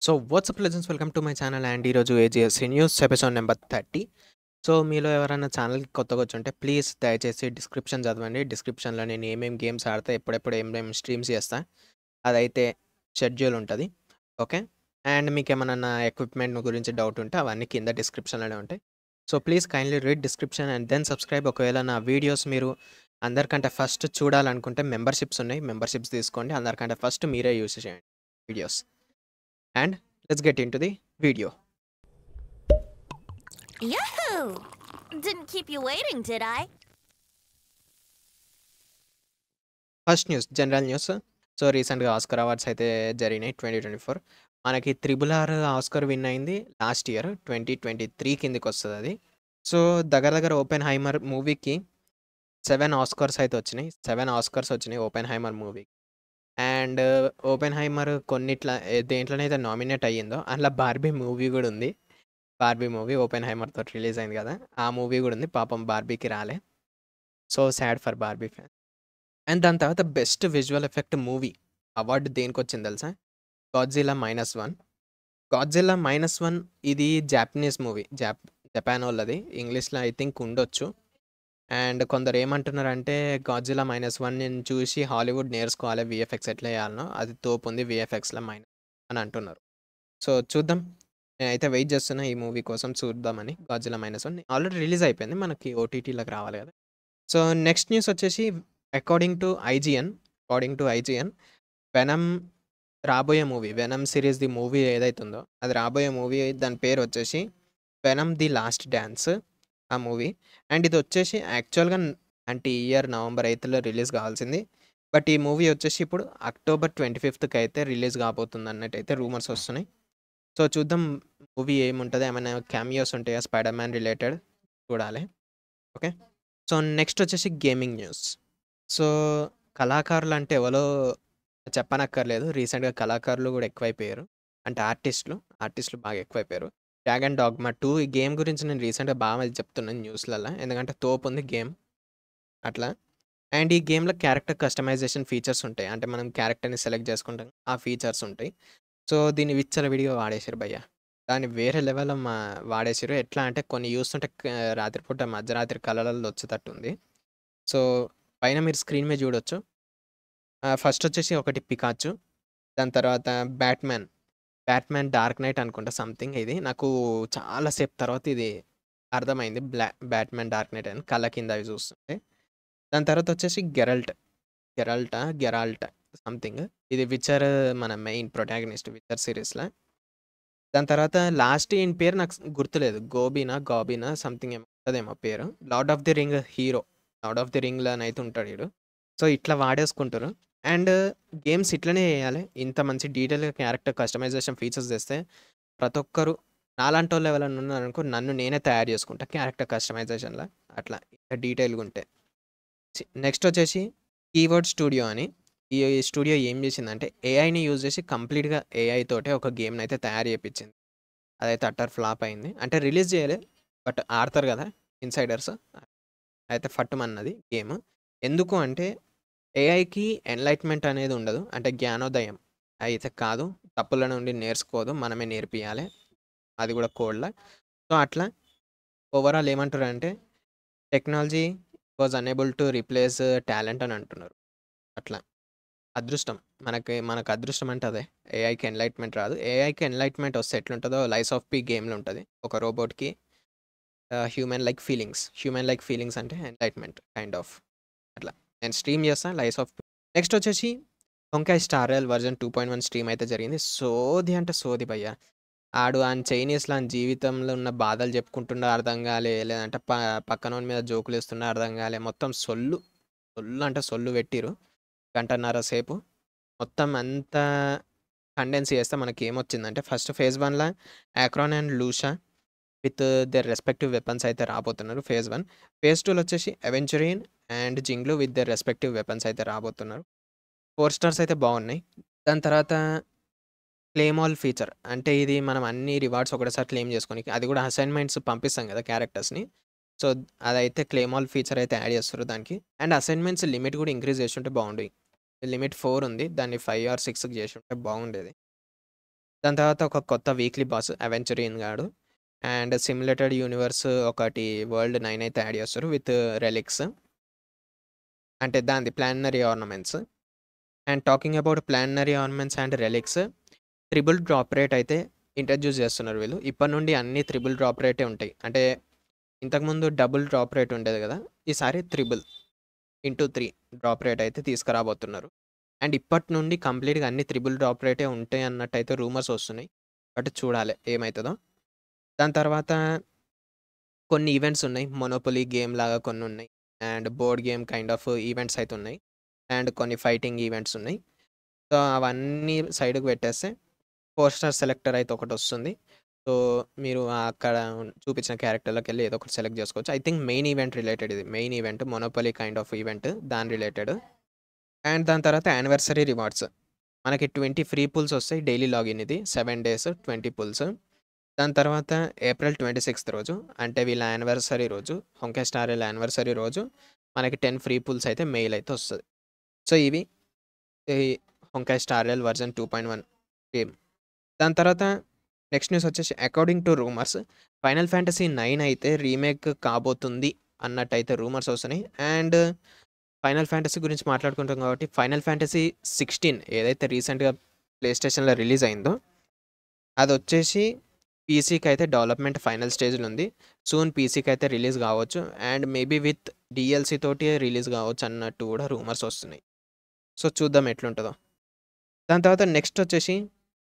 So WhatsApp legends welcome to my channel and ఈరోజు AGSC news episode number 30. So మీలో ఎవరైనా ఛానల్కి కొత్తగా వచ్చుంటే ప్లీజ్ దయచేసి డిస్క్రిప్షన్ చదవండి. డిస్క్రిప్షన్లో నేను ఏమేమి గేమ్స్ ఆడతా, ఎప్పుడెప్పుడు ఏమేమి స్ట్రీమ్స్ చేస్తా, అదైతే షెడ్యూల్ ఉంటుంది. ఓకే, అండ్ మీకు ఏమైనా నా ఎక్విప్మెంట్ గురించి డౌట్ ఉంటే అవన్నీ కింద డిస్క్రిప్షన్లోనే ఉంటాయి. So please kindly read description and then subscribe. ఒకవేళ నా వీడియోస్ మీరు అందరికంటే ఫస్ట్ చూడాలనుకుంటే మెంబర్షిప్స్ ఉన్నాయి, మెంబర్షిప్స్ తీసుకోండి. అందరికంటే ఫస్ట్ మీరే యూస్ చేయండి videos. And let's get into the video. Yahoo! Didn't keep you waiting, did I? First news, general news. So రీసెంట్గా ఆస్కర్ అవార్డ్స్ అయితే జరిగినాయి 2024. మనకి RRR ఆస్కర్ విన్ అయింది లాస్ట్ ఇయర్ 2023 కిందికి వస్తుంది అది. సో దగ్గర ఓపెన్ హైమర్ మూవీకి 7 ఆస్కర్స్ అయితే వచ్చినాయి. 7 ఆస్కర్స్ వచ్చినాయి ఓపెన్ హైమర్ మూవీకి. అండ్ ఓపెన్ హైమర్ దేంట్లోనైతే నామినేట్ అయ్యిందో అందులో బార్బీ మూవీ కూడా ఉంది. బార్బీ మూవీ ఓపెన్ హైమర్తో రిలీజ్ అయింది కదా, ఆ మూవీ కూడా ఉంది. పాపం బార్బీకి రాలే. So sad for Barbie fan. And దాని తర్వాత best visual effect movie award దేనికి వచ్చింది తెలుసా? గాడ్జిల్లా -1. గాడ్జిల్లా -1 ఇది జాపనీస్ మూవీ, జపాన్ వాళ్ళది. ఇంగ్లీష్లో ఐ థింక్ ఉండొచ్చు. అండ్ కొందరు ఏమంటున్నారంటే గాడ్జిల్లా -1ని చూసి హాలీవుడ్ నేర్చుకోవాలి విఎఫ్ఎక్స్ ఎట్లా వేయాలనో, అది తోపు ఉంది విఎఫ్ఎక్స్లో అని అంటున్నారు. సో చూద్దాం, నేనైతే వెయిట్ చేస్తున్నా ఈ మూవీ కోసం, చూద్దామని. గాడ్జిల్లా -1 ఆల్రెడీ రిలీజ్ అయిపోయింది, మనకి ఓటీటీలోకి రావాలి కదా. సో నెక్స్ట్ న్యూస్ వచ్చేసి అకార్డింగ్ టు ఐజిఎన్ వెనమ్ రాబోయే మూవీ, వెనమ్ సిరీస్ది మూవీ ఏదైతుందో అది రాబోయే మూవీ, దాని పేరు వచ్చేసి వెనమ్ ది లాస్ట్ డ్యాన్స్, ఆ మూవీ. అండ్ ఇది వచ్చేసి యాక్చువల్గా అంటే ఈ ఇయర్ నవంబర్ 8th రిలీజ్ కావాల్సింది. బట్ ఈ మూవీ వచ్చేసి ఇప్పుడు అక్టోబర్ 25th అయితే రిలీజ్ కాబోతుంది అన్నట్టు అయితే రూమర్స్ వస్తున్నాయి. సో చూద్దాం మూవీ ఏముంటుంది, ఏమైనా క్యామియోస్ ఉంటాయా స్పైడర్ మ్యాన్ రిలేటెడ్, చూడాలి. ఓకే, సో నెక్స్ట్ వచ్చేసి గేమింగ్ న్యూస్. సో కళాకారులు అంటే ఎవరో చెప్పనక్కర్లేదు, రీసెంట్గా కళాకారులు కూడా ఎక్కువైపోయారు. అంటే ఆర్టిస్టులు బాగా ఎక్కువైపోయారు. డ్రాగన్ డాగ్మా 2 ఈ గేమ్ గురించి నేను రీసెంట్గా బాగా చెప్తున్నాను న్యూస్లలో, ఎందుకంటే తోపు ఉంది గేమ్ అట్లా. అండ్ ఈ గేమ్లో క్యారెక్టర్ కస్టమైజేషన్ ఫీచర్స్ ఉంటాయి, అంటే మనం క్యారెక్టర్ని సెలెక్ట్ చేసుకుంటాం, ఆ ఫీచర్స్ ఉంటాయి. సో దీన్ని విచ్చలవిడిగా వాడేసారు భయ్య, దాన్ని వేరే లెవెల్లో వాడేసారు. ఎట్లా అంటే కొన్ని చూస్తుంటే రాత్రిపూట మధ్యరాత్రి కళలలో వచ్చేటట్టు ఉంది. సో పైన మీరు స్క్రీన్ మీద చూడొచ్చు. ఫస్ట్ వచ్చేసి ఒకటి పికాచు, దాని తర్వాత బ్యాట్‌మ్యాన్ డార్క్ నైట్ అనుకుంటా సంథింగ్. ఇది నాకు చాలా సేపు తర్వాత ఇది అర్థమైంది, బ్యాట్‌మ్యాన్ డార్క్ నైట్ అని కళ్ళ కింద అవి చూస్తుంటే. దాని తర్వాత వచ్చేసి గెరాల్ట్ సంథింగ్. ఇది విచర్ మన మెయిన్ ప్రొటాగనిస్ట్ విచర్ సిరీస్‌లో. దాని తర్వాత లాస్ట్ ఈయన పేరు నాకు గుర్తులేదు, గాబినా సంథింగ్ ఏమో ఉంటదేమో పేరు. లార్డ్ ఆఫ్ ది రింగ్‌లోనైతే ఉంటాడు ఈడు. సో ఇట్లా వాడేసుకుంటారు. అండ్ గేమ్స్ ఇట్లనే చేయాలి, ఇంత మంచి డీటెయిల్‌గా క్యారెక్టర్ కస్టమైజేషన్ ఫీచర్స్ తెస్తే ప్రతి ఒక్కరు నాలాంటోళ్ళు ఎవరైనా ఉన్నారనుకో, నన్ను నేనే తయారు చేసుకుంటా క్యారెక్టర్ కస్టమైజేషన్‌లో, అట్లా డీటెయిల్‌గా ఉంటే. నెక్స్ట్ వచ్చేసి కీవర్డ్ స్టూడియో అని. ఈ స్టూడియో ఏం చేసిందంటే ఏఐని యూజ్ చేసి కంప్లీట్‌గా ఏఐ తోటే ఒక గేమ్‌ని అయితే తయారు చేపించింది. అదైతే అట్టర్ ఫ్లాప్ అయింది. అంటే రిలీజ్ చేయలే, బట్ ఆడతారు కదా ఇన్సైడర్స్, అయితే ఫట్టుమన్నది గేమ్. ఎందుకు అంటే ఏఐకి ఎన్లైట్మెంట్ అనేది ఉండదు, అంటే జ్ఞానోదయం అయితే కాదు, తప్పుల నుండి నేర్చుకోదు, మనమే నేర్పియాలి, అది కూడా కోడ్లా. సో అట్లా ఓవరాల్ ఏమంటారంటే technology was unable to replace talent అని అంటున్నారు. అట్లా అదృష్టం, మనకు అదృష్టం అంటే అదే. ఏఐకి ఎన్లైట్మెంట్ రాదు. ఏఐకి ఎన్లైట్మెంట్ వస్తే ఎట్లుంటుందో లైస్ ఆఫ్ పి గేమ్లో ఉంటుంది. ఒక రోబోట్కి హ్యూమన్ లైక్ ఫీలింగ్స్ అంటే ఎన్లైట్మెంట్ కైండ్ ఆఫ్. అట్లా నేను స్ట్రీమ్ చేస్తాను లైస్ ఆఫ్. నెక్స్ట్ వచ్చేసి Honkai Star Rail version 2.1 stream అయితే జరిగింది. సోది అంటే సోది భయ్య. ఆడు ఆయన చైనీస్లో ఆయన జీవితంలో ఉన్న బాధలు చెప్పుకుంటుండే అర్థం కాలే, లేదంటే పక్కనోని మీద జోకులు వేస్తుండే అర్థం కాలే. మొత్తం సొల్లు అంటే సొల్లు పెట్టిరు 1.5 గంటల సేపు. మొత్తం అంతా కండెన్స్ చేస్తే మనకి ఏమొచ్చిందంటే ఫస్ట్ ఫేజ్ 1లో Acheron and Luocha with their respective weapons అయితే రాబోతున్నారు ఫేజ్ 1. ఫేజ్ 2లో వచ్చేసి Aventurine and Jingliu with their respective weapons అయితే రాబోతున్నారు. 4 స్టార్స్ అయితే బాగున్నాయి. దాని తర్వాత క్లెయిమ్ ఆల్ ఫీచర్, అంటే ఇది మనం అన్ని రివార్డ్స్ ఒకటేసారి క్లెయిమ్ చేసుకోనికి, అది కూడా అసైన్మెంట్స్ పంపిస్తాం కదా క్యారెక్టర్స్ని. సో అదైతే క్లెయిమ్ ఆల్ ఫీచర్ అయితే యాడ్ చేస్తారు దానికి. అండ్ అసైన్మెంట్స్ లిమిట్ కూడా ఇంక్రీజ్ చేస్తుంటే బాగుండు. లిమిట్ 4 ఉంది, దాన్ని 5 or 6కి చేసి ఉంటే బాగుండేది. దాని తర్వాత ఒక కొత్త వీక్లీ బాస్ అవెంచరీన్ గాడు. అండ్ సిమ్యులేటెడ్ యూనివర్స్ ఒకటి వరల్డ్ 9 అయితే యాడ్ చేస్తారు విత్ రెలిక్స్. అంటే దానిది planar ornaments. And talking about planar ornaments and relics, triple drop rate అయితే ఇంట్రడ్యూస్ చేస్తున్నారు వీళ్ళు. ఇప్పటి నుండి అన్ని త్రిబుల్ డ్రాప్ రేటే ఉంటాయి. అంటే ఇంతకుముందు డబుల్ డ్రాప్ రేట్ ఉండేది కదా, ఈసారి త్రిబుల్ ఇంటూ 3 డ్రాప్ రేట్ అయితే తీసుకురాబోతున్నారు. అండ్ ఇప్పటి నుండి కంప్లీట్గా అన్ని త్రిబుల్ డ్రాప్ రేటే ఉంటాయి అన్నట్టయితే రూమర్స్ వస్తున్నాయి. బట్ చూడాలి ఏమవుతుందో. దాని తర్వాత కొన్ని ఈవెంట్స్ ఉన్నాయి. మొనోపొలీ గేమ్ లాగా కొన్ని ఉన్నాయి. And board game kind of events అయితే ఉన్నాయి. అండ్ కొన్ని ఫైటింగ్ ఈవెంట్స్ ఉన్నాయి. సో అవన్నీ సైడ్కి పెట్టేస్తే 4 స్టార్ సెలెక్టర్ అయితే ఒకటి వస్తుంది. సో మీరు అక్కడ చూపించిన క్యారెక్టర్లోకి వెళ్ళి ఏదో ఒకటి సెలెక్ట్ చేసుకోవచ్చు. I think main event related ఇది. Main event Monopoly kind of event దాని రిలేటెడ్. అండ్ దాని తర్వాత యానివర్సరీ రివార్డ్స్. మనకి 20 ఫ్రీ పుల్స్ వస్తాయి. డైలీ లాగిన్ ఇది 7 డేస్ 20 పుల్స్. దాని తర్వాత ఏప్రిల్ 26th రోజు, అంటే వీళ్ళ యానివర్సరీ రోజు, హొంకే స్టార్ యానివర్సరీ రోజు మనకి 10 ఫ్రీ పుల్స్ అయితే మెయిల్ అయితే వస్తుంది. సో ఇవి ఈ హొంకే స్టార్ వర్జన్ 2.1 గేమ్. దాని తర్వాత నెక్స్ట్ న్యూస్ వచ్చేసి according to rumours Final Fantasy 9 అయితే రీమేక్ కాబోతుంది అన్నట్టయితే రూమర్స్ వస్తున్నాయి. అండ్ ఫైనల్ ఫ్యాంటసీ గురించి మాట్లాడుకుంటాం కాబట్టి ఫైనల్ ఫ్యాంటసీ 16 ఏదైతే రీసెంట్గా ప్లే స్టేషన్లో రిలీజ్ అయిందో అది వచ్చేసి పీసీకి అయితే డెవలప్మెంట్ ఫైనల్ స్టేజ్లో ఉంది. సూన్ పీసీకి అయితే రిలీజ్ కావచ్చు. అండ్ మేబీ విత్ డిఎల్సీ తోటి రిలీజ్ కావచ్చు అన్నట్టు కూడా రూమర్స్ వస్తున్నాయి. సో చూద్దాం ఎట్లుంటుందో. దాని తర్వాత నెక్స్ట్ వచ్చేసి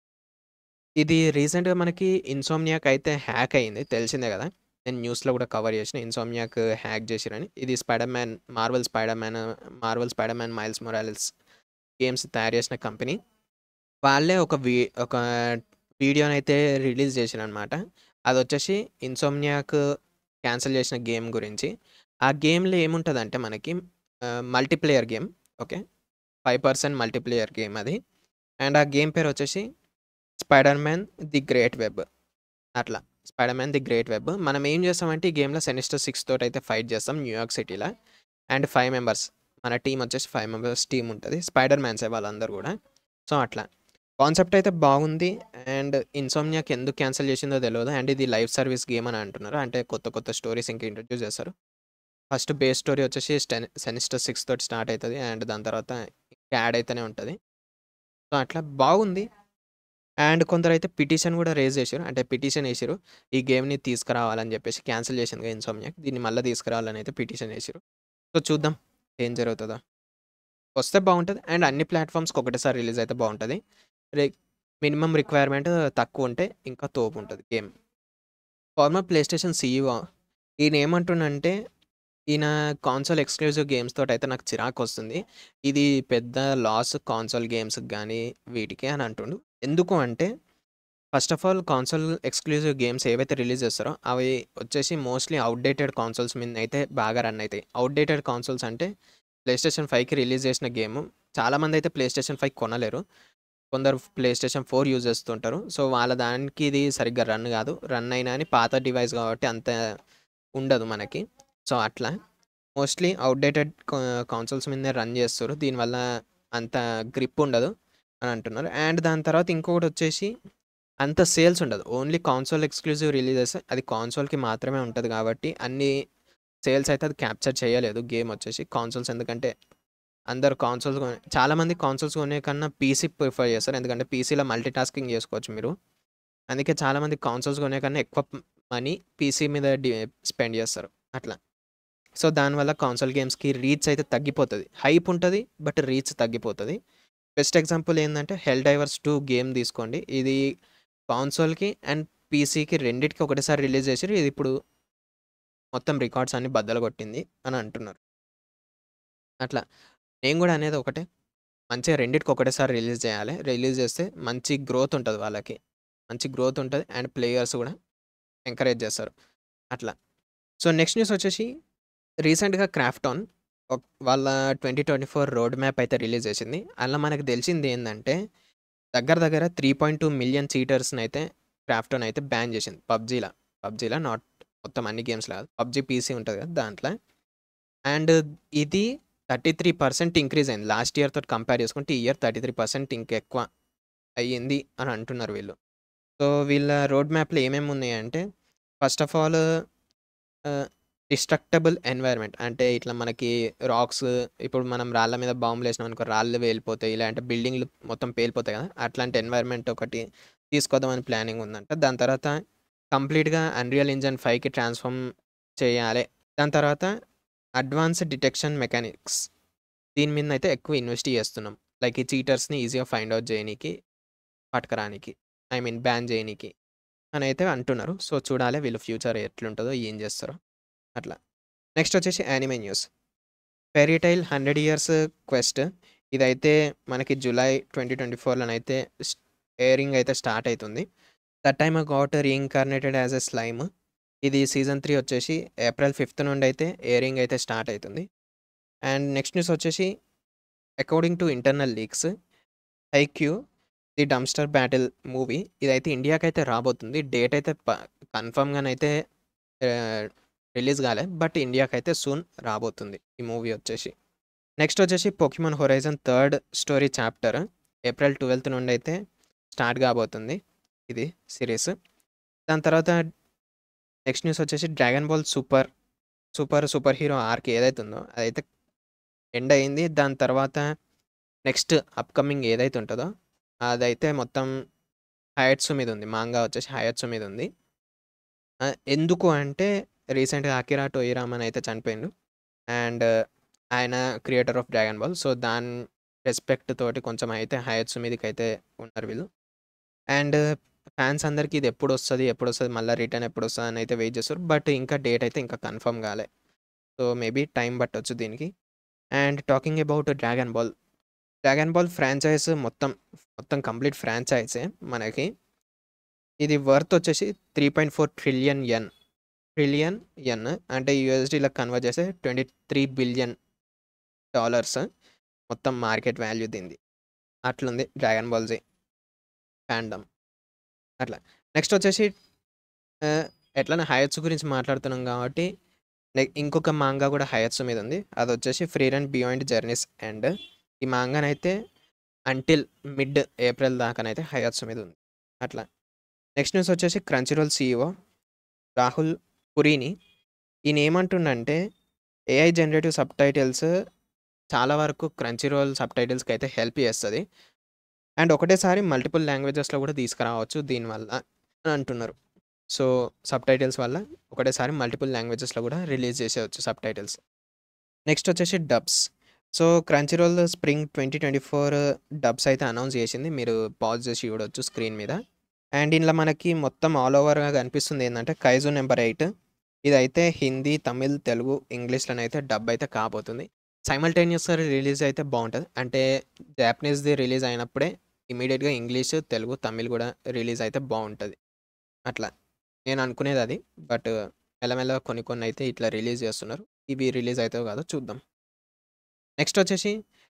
ఇది రీసెంట్గా మనకి ఇన్సోమ్నియాక్ అయితే హ్యాక్ అయింది, తెలిసిందే కదా. నేను న్యూస్లో కూడా కవర్ చేసిన ఇన్సోమ్నియాక్ హ్యాక్ చేసిరని. ఇది Marvel Spider-Man Miles Morales games తయారు చేసిన కంపెనీ. వాళ్ళే ఒక వీడియోని అయితే రిలీజ్ చేసిరనమాట. అది వచ్చేసి ఇన్సోమ్నియాక్ క్యాన్సిల్ చేసిన గేమ్ గురించి. ఆ గేమ్లో ఏముంటుందంటే మనకి multiplayer game. Okay, 5 person multiplayer game అది. అండ్ ఆ గేమ్ పేరు వచ్చేసి Spider-Man the Great Web. అట్లా Spider-Man the Great Web. మనం ఏం చేస్తామంటే ఈ గేమ్లో సెనిస్టర్ 6 తోటి అయితే ఫైట్ చేస్తాం న్యూయార్క్ సిటీలో. అండ్ 5 మెంబర్స్, మన టీం వచ్చేసి 5 మెంబర్స్ టీం ఉంటుంది. స్పైడర్ మ్యాన్సే వాళ్ళందరూ కూడా. సో అట్లా కాన్సెప్ట్ అయితే బాగుంది. అండ్ ఇన్సోమ్నియాక్ ఎందుకు క్యాన్సిల్ చేసిందో తెలియదు. అండ్ ఇది లైవ్ సర్వీస్ గేమ్ అని అంటున్నారు. అంటే కొత్త స్టోరీస్ ఇంకా ఇంట్రడ్యూస్ చేస్తారు. ఫస్ట్ బేస్ స్టోరీ వచ్చేసి సెనిస్టర్ 6 తోటి స్టార్ట్ అవుతుంది. అండ్ దాని తర్వాత యాడ్ అయితేనే ఉంటుంది. సో అట్లా బాగుంది. అండ్ కొందరైతే పిటిషన్ కూడా రేజ్ చేశారు. అంటే పిటిషన్ వేసారు ఈ గేమ్ని తీసుకురావాలని చెప్పేసి. క్యాన్సిల్ చేసింది ఇన్సోమ్నియాక్, దీన్ని మళ్ళీ తీసుకురావాలని అయితే పిటిషన్ వేసారు. సో చూద్దాం ఏం జరుగుతుందో. వస్తే బాగుంటుంది. అండ్ అన్ని ప్లాట్ఫామ్స్కి ఒకటేసారి రిలీజ్ అయితే బాగుంటుంది. మినిమం రిక్వైర్మెంట్ తక్కువ ఉంటే ఇంకా తోపు ఉంటుంది game. Former PlayStation CEO ఈయన ఏమంటుండంటే, ఈయన కాన్సోల్ ఎక్స్క్లూజివ్ గేమ్స్ తోటి అయితే నాకు చిరాకు వస్తుంది. ఇది పెద్ద లాస్ కాన్సోల్ గేమ్స్కి కానీ వీటికి అని అంటుండు. ఎందుకు అంటే first of all console exclusive games ఏవైతే రిలీజ్ చేస్తారో అవి వచ్చేసి మోస్ట్లీ అవుట్డేటెడ్ కాన్సోల్స్ మీద అయితే బాగా రన్ అవుతాయి. అవుట్డేటెడ్ కాన్సోల్స్ అంటే ప్లే స్టేషన్ 5కి రిలీజ్ చేసిన గేమ్ చాలామంది అయితే ప్లే స్టేషన్ 5 కొనలేరు. కొందరు ప్లే స్టేషన్ 4 యూజ్ చేస్తుంటారు. సో వాళ్ళ దానికి ఇది సరిగ్గా రన్ కాదు. రన్ అయినా అని పాత డివైస్ కాబట్టి అంత ఉండదు మనకి. సో అట్లా మోస్ట్లీ అవుట్డేటెడ్ కాన్సోల్స్ మీదనే రన్ చేస్తారు. దీనివల్ల అంత గ్రిప్ ఉండదు అని అంటున్నారు. అండ్ దాని తర్వాత ఇంకొకటి వచ్చేసి అంత సేల్స్ ఉండదు. ఓన్లీ కాన్సోల్ ఎక్స్క్లూజివ్ రిలీజెస్ అది కాన్సోల్కి మాత్రమే ఉంటుంది కాబట్టి అన్ని సేల్స్ అయితే అది క్యాప్చర్ చేయలేదు గేమ్ వచ్చేసి. కాన్సోల్స్ ఎందుకంటే అందరు కాన్సోల్స్ చాలామంది కాన్సోల్స్ కొనే కన్నా పీసీ ప్రిఫర్ చేస్తారు. ఎందుకంటే పీసీలో మల్టీ టాస్కింగ్ చేసుకోవచ్చు మీరు. అందుకే చాలామంది కాన్సోల్స్ కొనే కన్నా ఎక్కువ మనీ పీసీ మీద స్పెండ్ చేస్తారు అట్లా. సో దానివల్ల కాన్సోల్ గేమ్స్కి రీచ్ అయితే తగ్గిపోతుంది. హైప్ ఉంటుంది బట్ రీచ్ తగ్గిపోతుంది. బెస్ట్ ఎగ్జాంపుల్ ఏంటంటే హెల్ డైవర్స్ 2 గేమ్ తీసుకోండి. ఇది కాన్సోల్కి అండ్ పీసీకి రెండిటికి ఒకటేసారి రిలీజ్ చేసారు. ఇది ఇప్పుడు మొత్తం రికార్డ్స్ అన్ని బద్దలు కొట్టింది అని అంటున్నారు. అట్లా నేను కూడా అనేది ఒకటే, మంచిగా రెండిటికి ఒకటేసారి రిలీజ్ చేయాలి. రిలీజ్ చేస్తే మంచి గ్రోత్ ఉంటుంది వాళ్ళకి. మంచి గ్రోత్ ఉంటుంది అండ్ ప్లేయర్స్ కూడా ఎంకరేజ్ చేస్తారు అట్లా. సో నెక్స్ట్ న్యూస్ వచ్చేసి రీసెంట్గా క్రాఫ్టాన్ వాళ్ళ 2024 రోడ్ మ్యాప్ అయితే రిలీజ్ చేసింది. అలా మనకు తెలిసింది ఏంటంటే దగ్గర 3.2 మిలియన్ సీటర్స్ని అయితే క్రాఫ్టాన్ అయితే బ్యాన్ చేసింది పబ్జీలో నాట్ మొత్తం అన్ని గేమ్స్ కాదు. పబ్జీ పీసీ ఉంటుంది కదా దాంట్లో. అండ్ ఇది 33% ఇంక్రీజ్ అయింది లాస్ట్ ఇయర్ తోటి కంపేర్ చేసుకుంటే. ఈ ఇయర్ 33% ఇంకెక్కువ అయ్యింది అని అంటున్నారు వీళ్ళు. సో, వీళ్ళ రోడ్ మ్యాప్‌లో ఏమేమి ఉన్నాయంటే, first of all destructible environment అంటే ఇట్లా మనకి రాక్స్ ఇప్పుడు మనం రాళ్ళ మీద బాంబులేసినామనుకో రాళ్ళు పేలిపోతాయి. లేదంటే బిల్డింగ్‌లు మొత్తం పేలిపోతాయి కదా! అట్లాంటి ఎన్వైర్న్‌మెంట్ ఒకటి తీసుకొద్దామని ప్లానింగ్ ఉందంట. దాని తర్వాత కంప్లీట్‌గా అన్‌రియల్ ఇంజిన్ 5కి ట్రాన్స్‌ఫార్మ్ చేయాలి. దాని తర్వాత అడ్వాన్స్డ్ డిటెక్షన్ మెకానిక్స్ దీని మీదనైతే ఎక్కువ ఇన్వెస్ట్ చేస్తున్నాం. లైక్ ఈ చీటర్స్‌ని ఈజీగా ఫైండ్ ఔట్ చేయనీకి, పట్టుకరానీకి. ఐ మీన్ బ్యాన్ చేయనీకి అనైతే అంటున్నారు. సో, చూడాలి వీళ్ళ ఫ్యూచర్ ఎట్లుంటదో, ఏం చేస్తారో అట్లా. నెక్స్ట్ వచ్చేసి anime news. 'Fairy Tail 100 Years Quest' ఇదైతే మనకి జులై 2024లోనైతే ఎయిరింగ్ అయితే స్టార్ట్ అయితుంది. That Time I Got Reincarnated as a Slime. ఇది సీజన్ 3 వచ్చేసి ఏప్రిల్ 5థ్ నుండి అయితే ఎయిరింగ్ అయితే స్టార్ట్ అయితుంది. అండ్ నెక్స్ట్ న్యూస్ వచ్చేసి according to internal leaks 'Haikyu the Dumpster Battle' movie ఇదైతే ఇండియాకైతే రాబోతుంది. డేట్ అయితే కన్ఫర్మ్‌గానైతే రిలీజ్ కాలే. బట్ ఇండియాకైతే సూన్ రాబోతుంది ఈ మూవీ వచ్చేసి. నెక్స్ట్ వచ్చేసి 'Pokemon Horizons' third story chapter April 12థ్ నుండి అయితే స్టార్ట్ కాబోతుంది ఇది సిరీస్. దాని తర్వాత నెక్స్ట్ న్యూస్ వచ్చేసి 'Dragon Ball Super Hero arc' ఏదైతే ఉందో అదైతే ఎండ్ అయింది. దాని తర్వాత నెక్స్ట్ అప్‌కమింగ్ ఏదైతే ఉంటదో అదైతే మొత్తం హయట్సు మీద ఉంది. మాంగా వచ్చేసి హయట్సు మీద ఉంది. ఎందుకు అంటే రీసెంట్‌గా 'అకిరా టోయిరామన్' అయితే చనిపోయిండు. అండ్ ఆయన creator of 'Dragon Ball'. So, దాని రెస్పెక్ట్ తోటి కొంచెం అయితే హయట్సు మీదకైతే ఉన్నారు వీళ్ళు. అండ్ ఫ్యాన్స్ అందరికి ఇది ఎప్పుడొస్తది మళ్ళా రిటర్న్ ఎప్పుడొస్తది అని అయితే వెయిట్ చేస్తారు. బట్ ఇంకా డేట్ అయితే ఇంకా కన్ఫర్మ్ కాలే. సో, మేబీ టైం పట్టొచ్చు దీనికి. And talking about 'Dragon Ball' franchise మొత్తం కంప్లీట్ ఫ్రాంచైజే మనకి. ఇది వర్త్ వచ్చేసి 3.4 ట్రిలియన్ యెన్ అంటే యూఎస్‌డీ‌లోకి కన్వర్ట్ చేస్తే $23 బిలియన్ మొత్తం మార్కెట్ వాల్యూ దీనిది. అట్లుంది 'డ్రాగన్ బాల్ జీ' ఫాండమ్ అట్లా. నెక్స్ట్ వచ్చేసి ఎట్లనో హయట్సు గురించి మాట్లాడుతున్నాం కాబట్టి ఇంకొక మాంగా కూడా హయట్సు మీద ఉంది. అదొచ్చేసి 'Frieren Beyond Journey's End' ఈ మాంగానైతే అంటిల్ మిడ్ ఏప్రిల్ దాకానైతే హయట్సు మీద ఉంది. అట్లా. నెక్స్ట్ న్యూస్ వచ్చేసి 'క్రంచీరోల్' సీఈఓ రాహుల్ పురీని ఈయన ఏమంటుండంటే ఏఐ జనరేటివ్ సబ్‌టైటిల్స్ చాలా వరకు 'క్రంచీరోల్' సబ్‌టైటిల్స్‌కి అయితే హెల్ప్ చేస్తది. అండ్ ఒకటేసారి మల్టిపుల్ లాంగ్వేజెస్‌లో కూడా తీసుకురావచ్చు దీనివల్ల అని అంటున్నారు. సో, సబ్‌టైటిల్స్ వల్ల ఒకటేసారి మల్టిపుల్ లాంగ్వేజెస్‌లో కూడా రిలీజ్ చేసేయొచ్చు సబ్‌టైటిల్స్. నెక్స్ట్ వచ్చేసి dubs. So, 'Crunchyroll' spring 2024 dubs అయితే అనౌన్స్ చేసింది. మీరు పాజ్ చేసి చూడొచ్చు స్క్రీన్ మీద. అండ్ ఇందులో మనకి మొత్తం ఆల్ ఓవర్‌గా కనిపిస్తుంది ఏందంటే 'కైజు నంబర్ 8' ఇదైతే హిందీ, తమిళ్, తెలుగు, ఇంగ్లీష్‌లోనైతే డబ్ అయితే కాబోతుంది. సైమల్టేనియస్‌గా రిలీజ్ అయితే బావుంటది. అంటే జాపనీస్‌ది రిలీజ్ అయినప్పుడే ఇమ్మీడియేట్‌గా ఇంగ్లీష్, తెలుగు, తమిళ్ కూడా రిలీజ్ అయితే బావుంటది. అట్లా. నేను అనుకునేది అది. బట్ మెల్లమెల్లగా కొన్ని అయితే ఇట్లా రిలీజ్ చేస్తున్నారు. ఇవి రిలీజ్ అయితాయో కాదో చూద్దాం. నెక్స్ట్ వచ్చేసి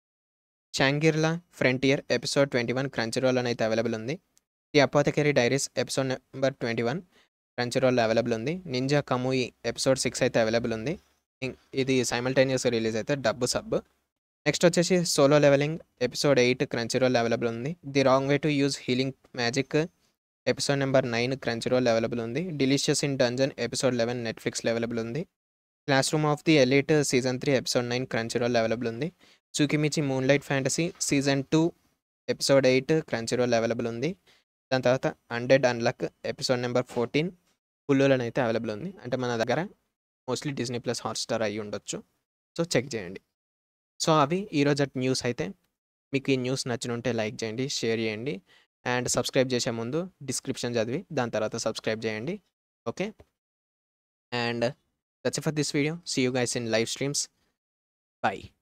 'షాంగ్రి-లా ఫ్రంటియర్' ఎపిసోడ్ 21 క్రంచీరోల్‌లోనైతే అవైలబుల్ ఉంది. 'The Apothecary Diaries' episode number 21 క్రంచీరోల్‌లో అవైలబుల్ ఉంది. 'నింజా కముయి' ఎపిసోడ్ 6 అయితే అవైలబుల్ ఉంది. ఇది సైమల్టేనియస్‌గా రిలీజ్ అయితే డబ్, సబ్. నెక్స్ట్ వచ్చేసి 'సోలో లెవెలింగ్' ఎపిసోడ్ 8 క్రంచీరోల్‌లో అవైలబుల్ ఉంది. 'The Wrong Way to Use Healing Magic' episode number 9 క్రంచీరోల్‌లో అవైలబుల్ ఉంది. 'డెలీషియస్ ఇన్ డంజన్' ఎపిసోడ్ 11 నెట్‌ఫ్లిక్స్‌లో అవైలబుల్ ఉంది. 'Classroom of the Elite' season 3 episode 9 క్రంచీరోల్‌లో అవైలబుల్ ఉంది. 'Tsukimichi Moonlight Fantasy' season 2 episode 8 క్రంచీరోల్‌లో available ఉంది. దాని తర్వాత 'అన్‌డెడ్ అన్‌లక్' ఎపిసోడ్ నంబర్ 14 హులులోనైతే అవైలబుల్ ఉంది. అంటే మన దగ్గర మోస్ట్‌లీ డిస్నీ ప్లస్ హాట్‌స్టార్ అయ్యుండొచ్చు. సో, చెక్ చేయండి. సో, అవి ఈరోజటి న్యూస్ అయితే. మీకు ఈ న్యూస్ నచ్చినుంటే లైక్ చేయండి, షేర్ చేయండి. అండ్ సబ్స్క్రైబ్ చేసే ముందు డిస్క్రిప్షన్ చదివి దాని తర్వాత సబ్స్క్రైబ్ చేయండి. Okay. And that's it for this video. See you guys in live streams. By.